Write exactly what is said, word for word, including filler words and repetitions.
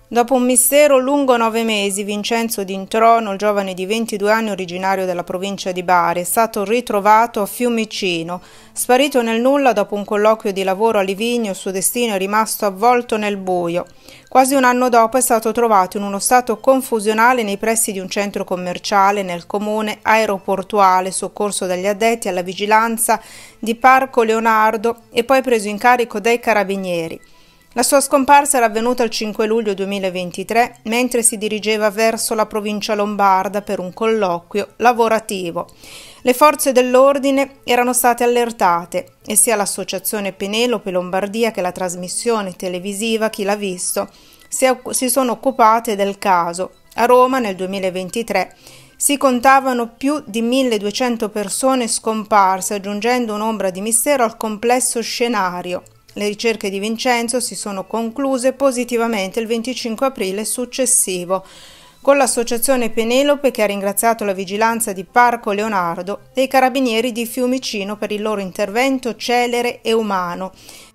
Dopo un mistero lungo nove mesi, Vincenzo D'Introno, il giovane di ventidue anni originario della provincia di Bari, è stato ritrovato a Fiumicino. Sparito nel nulla dopo un colloquio di lavoro a Livigno, il suo destino è rimasto avvolto nel buio. Quasi un anno dopo è stato trovato in uno stato confusionale nei pressi di un centro commerciale nel comune aeroportuale, soccorso dagli addetti alla vigilanza di Parco Leonardo e poi preso in carico dai carabinieri. La sua scomparsa era avvenuta il cinque luglio duemilaventitré, mentre si dirigeva verso la provincia lombarda per un colloquio lavorativo. Le forze dell'ordine erano state allertate e sia l'associazione Penelope Lombardia che la trasmissione televisiva Chi l'ha visto si sono occupate del caso. A Roma nel duemilaventitré si contavano più di milleduecento persone scomparse, aggiungendo un'ombra di mistero al complesso scenario. Le ricerche di Vincenzo si sono concluse positivamente il venticinque aprile successivo, con l'associazione Penelope che ha ringraziato la vigilanza di Parco Leonardo e i carabinieri di Fiumicino per il loro intervento celere e umano.